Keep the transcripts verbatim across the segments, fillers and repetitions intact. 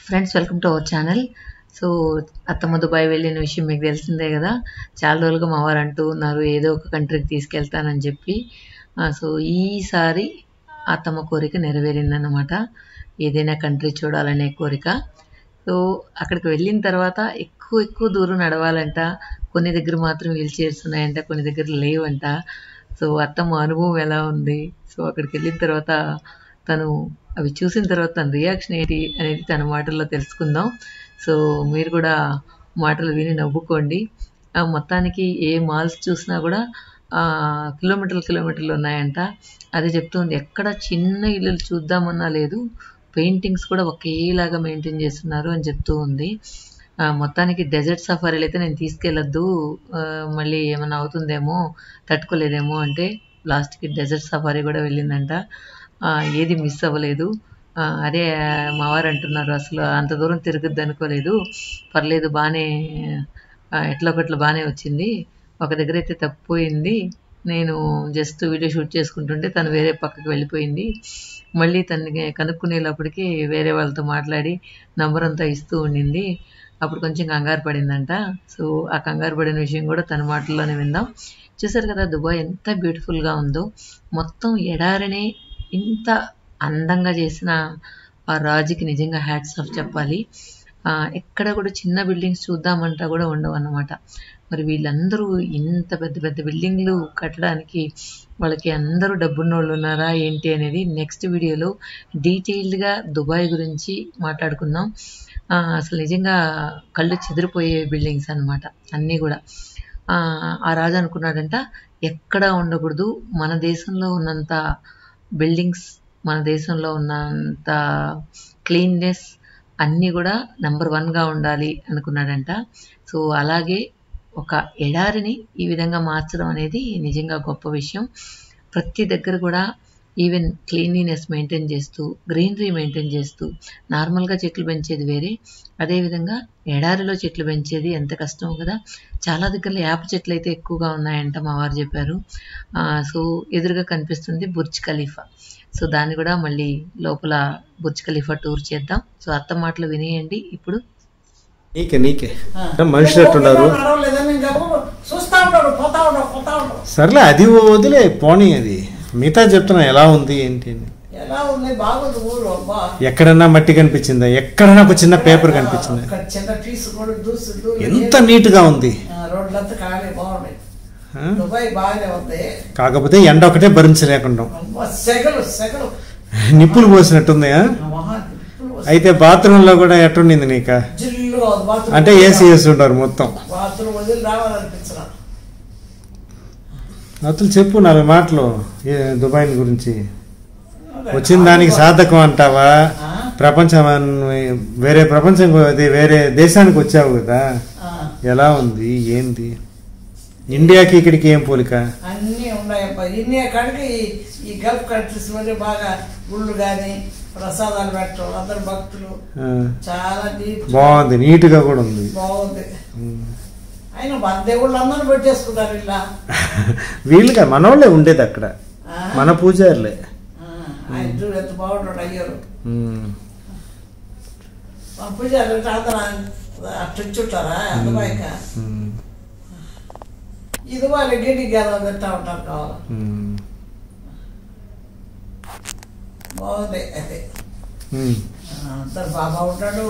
Friends welcome to our channel. So అత్తమ్మ Dubai వెళ్ళిన విషయం మీకు తెలిసిందే కదా. చాలా రోజులుగా మా వారు అంటూ ఉన్నారు ఏదో ఒక కంట్రీకి తీసుకెళ్తానని చెప్పి. సో ఈసారి అత్తమ్మ కోరిక నెరవేరిందన్నమాట. ఏదైనా కంట్రీ చూడాలనే కోరిక. సో అక్కడికి వెళ్ళిన తర్వాత ఎక్కువ ఎక్కువ దూరం నడవాలంట. కొన్ని దగ్గర మాత్రం వీల్ చైర్స్ ఉన్నాయంట, కొన్ని దగ్గర లేవంట. సో అత్తమ్మ అనుభవం ఎలా ఉంది, సో అక్కడికి వెళ్ళిన తర్వాత తను అవి చూసిన తర్వాత తన రియాక్షన్ ఏంటి అనేది తన మాటల్లో తెలుసుకుందాం. సో మీరు కూడా మాటలు విని నవ్వుకోండి. మొత్తానికి ఏ మాల్స్ చూసినా కూడా కిలోమీటర్లు కిలోమీటర్లు ఉన్నాయంట. అదే చెప్తుంది, ఎక్కడ చిన్న ఇల్లులు చూద్దామన్నా లేదు, పెయింటింగ్స్ కూడా ఒకేలాగా మెయింటైన్ చేస్తున్నారు అని చెప్తూ ఉంది. మొత్తానికి డెజర్ట్ సఫారీలు అయితే నేను తీసుకెళ్ళొద్దు, మళ్ళీ ఏమైనా అవుతుందేమో, తట్టుకోలేదేమో అంటే లాస్ట్కి డెజర్ట్ సఫారీ కూడా వెళ్ళిందంట. ఏది మిస్ అవ్వలేదు. అదే మావారు అంటున్నారు, అసలు అంత దూరం తిరగద్దు అనుకోలేదు, పర్లేదు బాగానే ఎట్లా ఒకట్లా బాగానే వచ్చింది. ఒక దగ్గర అయితే తప్పిపోయింది, నేను జస్ట్ వీడియో షూట్ చేసుకుంటుంటే తను వేరే పక్కకి వెళ్ళిపోయింది. మళ్ళీ తనకి కనుక్కునేటప్పటికి వేరే వాళ్ళతో మాట్లాడి నంబర్ అంతా ఇస్తూ ఉండింది. అప్పుడు కొంచెం కంగారు పడిందంట. సో ఆ కంగారు పడిన విషయం కూడా తన మాటల్లోనే విందాం. చూసారు కదా దుబాయ్ ఎంత బ్యూటిఫుల్గా ఉందో. మొత్తం ఎడారినే ఇంత అందంగా చేసిన ఆ రాజుకి నిజంగా హ్యాట్స్ ఆఫ్ చెప్పాలి. ఎక్కడ కూడా చిన్న బిల్డింగ్స్ చూద్దామంటా కూడా ఉండవు అన్నమాట. మరి వీళ్ళందరూ ఇంత పెద్ద పెద్ద బిల్డింగ్లు కట్టడానికి వాళ్ళకి అందరూ డబ్బున్నోళ్ళు ఉన్నారా ఏంటి అనేది నెక్స్ట్ వీడియోలో డీటెయిల్డ్గా దుబాయ్ గురించి మాట్లాడుకుందాం. అసలు నిజంగా కళ్ళు చెదిరిపోయే బిల్డింగ్స్ అన్నమాట అన్నీ కూడా. ఆ రాజు అనుకున్నాడంట, ఎక్కడా ఉండకూడదు, మన దేశంలో ఉన్నంత బిల్డింగ్స్, మన దేశంలో ఉన్నంత క్లీన్నెస్ అన్నీ కూడా నెంబర్ వన్గా ఉండాలి అనుకున్నాడంట. సో అలాగే ఒక ఎడారిని ఈ విధంగా మార్చడం అనేది నిజంగా గొప్ప విషయం. ప్రతి దగ్గర కూడా ఈవెన్ క్లీన్లీనెస్ మెయింటైన్ చేస్తూ, గ్రీనరీ మెయింటైన్ చేస్తూ, నార్మల్గా చెట్లు పెంచేది వేరే, అదేవిధంగా ఎడారిలో చెట్లు పెంచేది ఎంత కష్టమో కదా. చాలా దగ్గరలో వేప చెట్లు అయితే ఎక్కువగా ఉన్నాయంట మా వారు చెప్పారు. సో ఎదురుగా కనిపిస్తుంది బుర్జ్ ఖలీఫా. సో దాన్ని కూడా మళ్ళీ లోపల బుర్జ్ ఖలీఫా టూర్ చేద్దాం. సో అత్త మాటలు వినేయండి ఇప్పుడు. నీకే నీకే మనుషులు ఎట్టున్నారు, సర్లే అది వదిలే పోనీ, అది మిగతా చెప్తున్నా ఎలా ఉంది ఏంటి అని. ఎక్కడన్నా మట్టి కనిపించిందా, ఎక్కడన్నా ఒక చిన్న పేపర్ కనిపించిందా, ఎంత నీట్ గా ఉంది. కాకపోతే ఎండ ఒకటే భరించలేకుండా నిప్పులు పోసినట్టుంది. అయితే బాత్రూమ్ లో కూడా ఎట్టుండింది నీక, అంటే ఏసీ వేసి ఉంటారు మొత్తం. అతను చెప్పు నాలుగు మాటలు దుబాయ్ గురించి. వచ్చిన దానికి సాధకం అంటావా, ప్రపంచం వేరే ప్రపంచం వేరే దేశానికి వచ్చావు కదా, ఎలా ఉంది ఏంది, ఇండియాకి ఇక్కడికి ఏం పోలిక? అన్నీ ఉన్నాయప్ప. ఇండియా కాడికి ఈ గల్ఫ్ కంట్రీస్ వల్ల బాగా గుళ్ళు కానీ ప్రసాదాలు పెట్టడం, అందరు భక్తులు చాలా నీట్ బాగుంది, నీట్ గా కూడా ఉంది, బాగుంది. అయినా మన దేవుళ్ళు అందరూ పెట్టేసుకున్నారు ఇలా. వీళ్ళుగా మనోళ్ళే ఉండేది అక్కడ, మన పూజారులే. ఆయన చూడు ఎంత బాగుంటాడు అయ్యారు. మన పూజారు అందరూ అట్టుంటారా అందుబాయిక. ఇది వాళ్ళు గిడి గేదలు తింటా ఉంటారు కావాలి. బాగుంది. అయితే అందరు బాబా ఉంటాడు,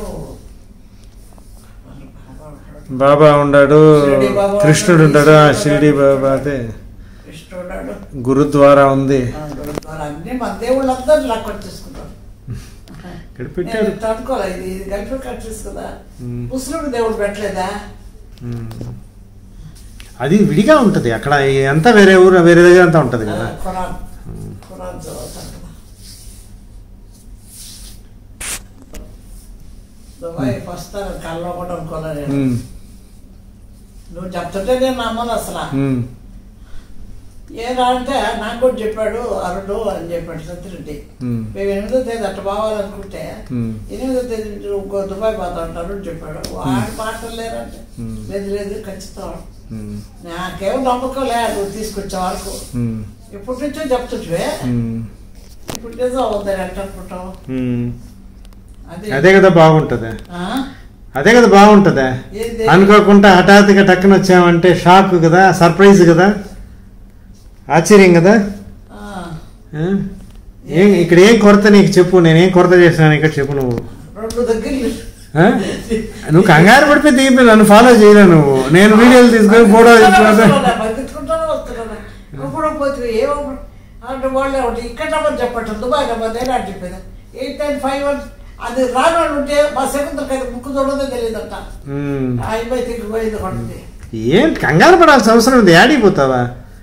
బాబా ఉన్నాడు, కృష్ణుడు ఉంటాడు, షిరిడి బాబా, అదే కృష్ణుడు, గురుద్వారా ఉంది. అన్ని మన దేవుళ్ళు అందరూ లెక్క వచ్చేసుకుంటారు. తట్టుకోలేదు, ఇది గల్ఫ్ కంట్రీస్ కదా, ముస్లిం దేవుడు పెట్టలేదా, అది విడిగా ఉంటది అక్కడ, అంతా వేరే ఊరు వేరే దగ్గర అంతా ఉంటది కదా. ఖురాన్ ఖురాన్ చదువుతారు కదా. దుబాయ్ ఫస్ట్ కల్లో కూడా అనుకోలేదు. నువ్వు చెప్తుంటే నేను నమ్మను అసలు. ఏరా అంటే నాకు కూడా చెప్పాడు అరుడు అని చెప్పాడు సత్యరెడ్డి. మేము ఎనిమిదో తేదీ అట్ట పోవాలనుకుంటే ఎనిమిదో తేదీ ఇంకో దుబాయ్ పోతా ఉంటారు చెప్పాడు. వాడి మాటలు లేరంటే లేదు లేదు ఖచ్చితం. నాకేమో నమ్మకం లే నువ్వు తీసుకొచ్చే వరకు. ఇప్పటి నుంచో చెప్తుంటే ఇప్పుడు నిజం అవుతాయి ఎట్ట అనుకుంటావు. అదే కదా బాగుంటుంది, అదే కదా బాగుంటుందా. అనుకోకుండా హఠాత్తుగా టక్కున వచ్చామంటే షాక్ కదా, సర్ప్రైజ్ కదా, ఆశ్చర్యం కదా. ఏం ఇక్కడ ఏం కొరత నీకు చెప్పు, నేనేం కొరత చేసినాను ఇక్కడ చెప్పు. నువ్వు నువ్వు కంగారు పడిపోయి దిగిపోయి నన్ను ఫాలో చేయలే నువ్వు. నేను వీడియోలు తీసుకొని ఫోటో చెప్పండి దుబాయ్ చెప్పేది ఎయిట్ నైన్ ఫైవ్ వన్ అది రాని వాళ్ళు ఉంటే మా సెకండ్ బుక్ చూడదే తెలియదంట. అయిపోయి తిరిగిపోయింది కొడుతుంది. ఏం కంగారు పడాల్సిన అవసరం ఉంది, యాడిపోతావా.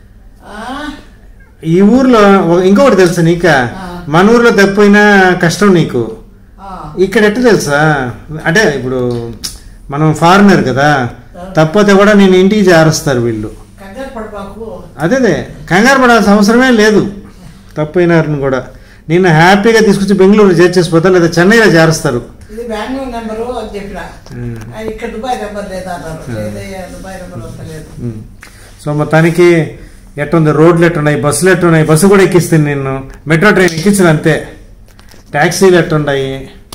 ఈ ఊర్లో ఇంకొకటి తెలుసా నీక, మన ఊర్లో తప్పిపోయినా కష్టం నీకు, ఇక్కడ ఎట్లా తెలుసా అంటే ఇప్పుడు మనం ఫారినర్ కదా, తప్పితే కూడా నేను ఇంటికి చేరుస్తారు వీళ్ళు. అదేదే కంగారు పడాల్సిన అవసరమే లేదు. తప్పైనారని కూడా నిన్న హ్యాపీగా తీసుకొచ్చి బెంగళూరు చేర్చేసిపోతారు, లేదా చెన్నైలో చేరుస్తారు. ఇది బెంగళూరు నెంబరు అని చెప్పిన, ఇక్కడ దుబాయ్ నెంబర్ లేదా దుబాయ్ నెంబర్ వస్తలేదు. సో మొత్తానికి ఎట్టుంది, రోడ్లు ఎట్టున్నాయి, బస్సులు ఎట్టున్నాయి. బస్సు కూడా ఎక్కిస్తుంది నిన్ను, మెట్రో ట్రైన్ ఎక్కించిన అంతే. ట్యాక్సీలు ఎట్టున్నాయి,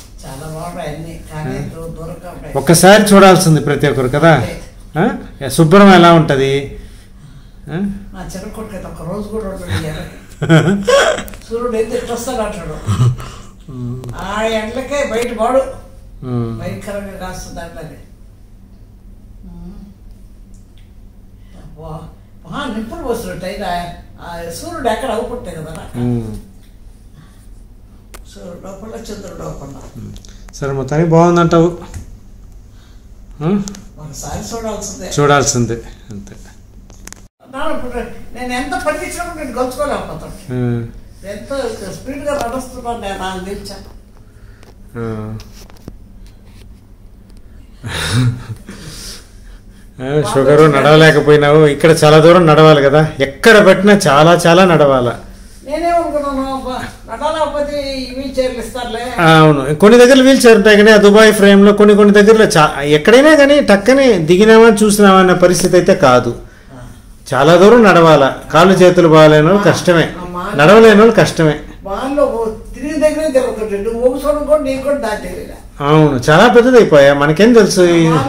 ఒక్కసారి చూడాల్సింది ప్రతి ఒక్కరు కదా. శుభ్రం ఎలా ఉంటుంది. సూర్యుడు ఎంత వస్తాడు అంటాడు, ఆ ఎండలకే బయట పాడు భయంకరంగా కాస్తుంది అట్లనే. నిప్పులు పోసినట్టు సూర్యుడు ఎక్కడ అవుకుంటాయి కదా, సూర్యుడు లోపల చంద్రుడు లోపల. సరే మొత్తానికి బాగుందంటావు, ఒకసారి చూడాల్సిందే చూడాల్సిందే అంతే. ఇప్పుడు నేను ఎంత పండించినప్పుడు నేను గొలుచుకోలేకపోతాను, ఎంతో స్పీడ్గా నడుస్తున్నాను నేను, నాకు తెలుసా. షుగరు నడవలేకపోయినావు, ఇక్కడ చాలా దూరం నడవాలి కదా, ఎక్కడ పెట్టినా చాలా చాలా నడవాలా. నేనేమనుకున్నాను నడవలేకపోతే వీల్ చైర్లు ఇస్తారులే. అవును, కొన్ని దగ్గర వీల్ చైర్ ఉంటాయి కానీ ఆ దుబాయ్ ఫ్రేమ్ లో కొన్ని కొన్ని దగ్గరలో చా ఎక్కడైనా కానీ టక్కనే దిగినామా చూసినామా అన్న పరిస్థితి అయితే కాదు. చాలా దూరం నడవాలా, కాళ్ళు చేతులు బాగాలేని వాళ్ళు కష్టమే, నడవలేని వాళ్ళు కష్టమే. అవును, చాలా పెద్దది అయిపోయా, మనకేం తెలుసు.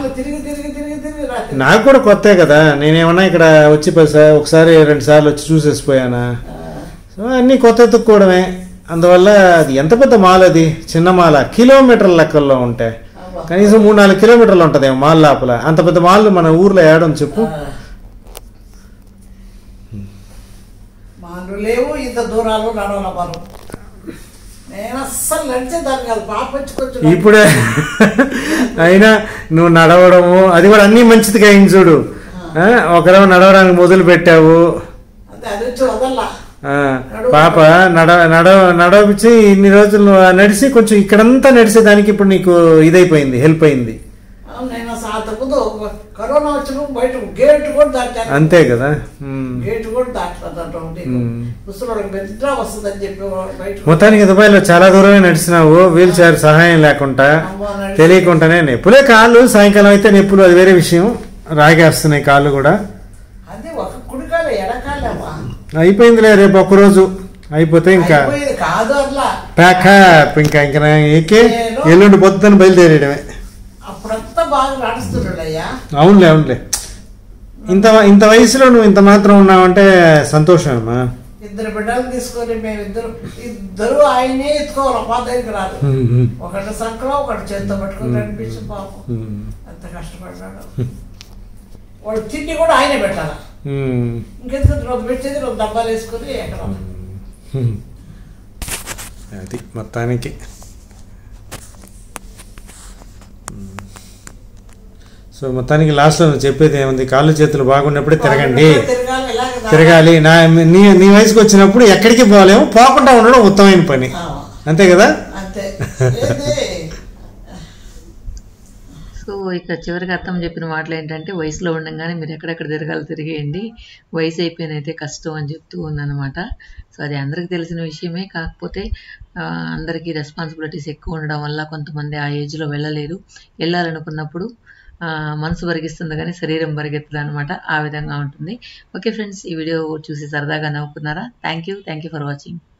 నాకు కూడా కొత్తే కదా, నేనేమన్నా ఇక్కడ వచ్చి ఒకసారి రెండు సార్లు వచ్చి చూసేసిపోయానా. సో అన్నీ కొత్త ఎత్తుక్కోవడమే. అందువల్ల అది ఎంత పెద్ద మాల్, అది చిన్న మాల, కిలోమీటర్ల లెక్కల్లో ఉంటాయి, కనీసం మూడు నాలుగు కిలోమీటర్లు ఉంటుంది మాల్ లోపల. అంత పెద్ద మాల్ మన ఊర్లో ఏడం చెప్పు. లేవు ఇంత దూరాలు నడవల. నేను అస్సలు నడిచేదాన్ని కాదు, పాప ఇప్పుడే అయినా నువ్వు నడవడము అది కూడా అన్ని మంచిదిగా అయింది చూడు. ఒకరవ నడవడానికి మొదలు పెట్టావు, అది వచ్చి వదల్లా. పాప నడ నడవ నడవచ్చి ఇన్ని రోజులు నడిచి కొంచెం ఇక్కడంతా నడిచేదానికి ఇప్పుడు నీకు ఇదైపోయింది, హెల్ప్ అయింది. కరోనా వచ్చినప్పుడు బయట గేట్ కూడా దాటాను, అంతే కదా. గేట్ కూడా దాటలేదు, నిద్ర వస్తుందని చెప్పి బయట. మొత్తానికి దుబాయ్లో చాలా దూరమే నడిచినావు, వీల్ చైర్ సహాయం లేకుండా, తెలియకుండానే. నొప్పులే కాళ్ళు, సాయంకాలం అయితే నొప్పులు, అది వేరే విషయం. రాగేస్తున్నాయి కాళ్ళు కూడా. అది ఒక కుడికాలు ఎడకాలేమా అయిపోయిందిలే, రేపు ఒక్కరోజు అయిపోతే ఇంకా కాదు అట్లా ప్యాకప్, ఇంకా ఇంకా ఎక్కి ఎల్లుండి పొద్దున్న బయలుదేరేయడమే. అప్పుడంతా బాగా నడుస్తున్నాడయ్యా. అవునులే అవునులే, ఇంత ఇంత వయసులో నువ్వు ఇంత మాత్రం ఉన్నావంటే సంతోషమమ్మా. ఇద్దరు బిడ్డలు తీసుకొని మేమిద్దరు ఇద్దరు ఆయనే ఎత్తుకోవాలి, మా దగ్గరికి రాదు. ఒకటి సంకలో ఒకటి చేతితో పట్టుకొని నడిపించి పాపం ఎంత కష్టపడ్డాడు. వాడు తిండి కూడా ఆయనే పెట్టాలి, ఇంకెందుకు రోజు పెట్టేది రోజు డబ్బాలు వేసుకొని ఎక్కడ. అది మొత్తానికి సో మొత్తానికి లాస్ట్లో నువ్వు చెప్పేది ఏముంది, కాళ్ళు చేతులు బాగున్నప్పుడే తిరగండి, తిరగాలి. నా నీ నీ వయసుకు వచ్చినప్పుడు ఎక్కడికి పోలేము, పోకుండా ఉండడం ఉత్తమమైన పని, అంతే కదా. సో ఇక చివరికి అత్తమ్మ చెప్పిన మాటలు ఏంటంటే, వయసులో ఉండగానే మీరు ఎక్కడెక్కడ తిరగాలి తిరిగేయండి, వయసు అయిపోయినైతే కష్టం అని చెప్తూ ఉందన్నమాట. సో అది అందరికీ తెలిసిన విషయమే, కాకపోతే అందరికీ రెస్పాన్సిబిలిటీస్ ఎక్కువ ఉండడం వల్ల కొంతమంది ఆ ఏజ్లో వెళ్ళలేరు. వెళ్ళాలనుకున్నప్పుడు మనసు పరిగిస్తుంది కానీ శరీరం పరిగెత్తదు అనమాట, ఆ విధంగా ఉంటుంది. ఓకే ఫ్రెండ్స్, ఈ వీడియో చూసి సరదాగా నవ్వుకున్నారా? Thank you thank you for watching.